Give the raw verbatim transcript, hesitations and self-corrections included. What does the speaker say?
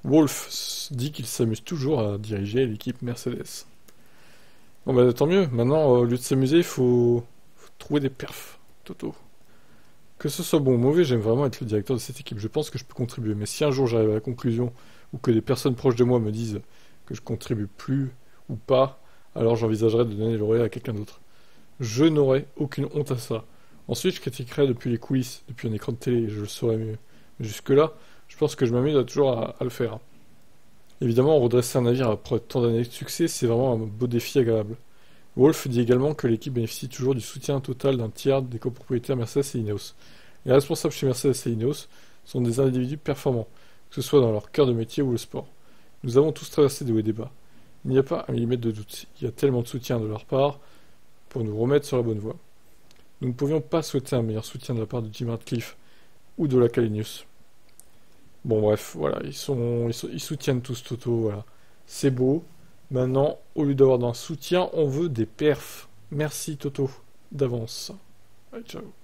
Wolf s- dit qu'il s'amuse toujours à diriger l'équipe Mercedes. Bon bah tant mieux, maintenant au lieu de s'amuser, il faut... faut trouver des perfs, Toto. Que ce soit bon ou mauvais, j'aime vraiment être le directeur de cette équipe, je pense que je peux contribuer, mais si un jour j'arrive à la conclusion, ou que des personnes proches de moi me disent que je contribue plus ou pas, alors j'envisagerai de donner le relais à quelqu'un d'autre. Je n'aurai aucune honte à ça. Ensuite, je critiquerai depuis les coulisses, depuis un écran de télé, je le saurai mieux. Mais jusque-là, je pense que je m'amuse à toujours à, à le faire. Évidemment, redresser un navire après tant d'années de succès, c'est vraiment un beau défi agréable. Wolf dit également que l'équipe bénéficie toujours du soutien total d'un tiers des copropriétaires Mercedes et Ineos. Les responsables chez Mercedes et Ineos sont des individus performants, que ce soit dans leur cœur de métier ou le sport. Nous avons tous traversé de hauts et des bas. Il n'y a pas un millimètre de doute. Il y a tellement de soutien de leur part pour nous remettre sur la bonne voie. Nous ne pouvions pas souhaiter un meilleur soutien de la part de Jim Ratcliffe ou de la Calenius. Bon bref, voilà, ils, sont, ils, sont- ils soutiennent tous Toto, voilà. C'est beau. Maintenant, au lieu d'avoir d'un soutien, on veut des perfs. Merci Toto, d'avance. Allez, ciao.